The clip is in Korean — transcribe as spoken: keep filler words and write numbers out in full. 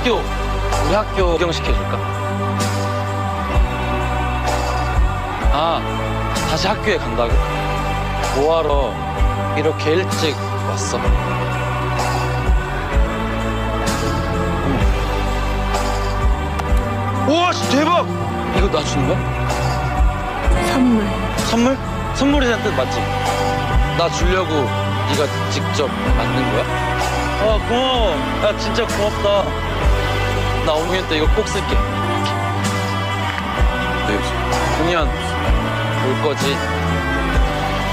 학교, 우리 학교 구경시켜줄까? 아, 다시 학교에 간다고? 뭐하러 이렇게 일찍 왔어? 우와, 대박! 이거 나 주는 거야? 선물. 선물? 선물이란 뜻 맞지? 나 주려고 네가 직접 만든 거야? 아, 고마워. 야, 진짜 고맙다. 나 오 학년 때 이거 꼭 쓸게. 네, 오 년 올 거지?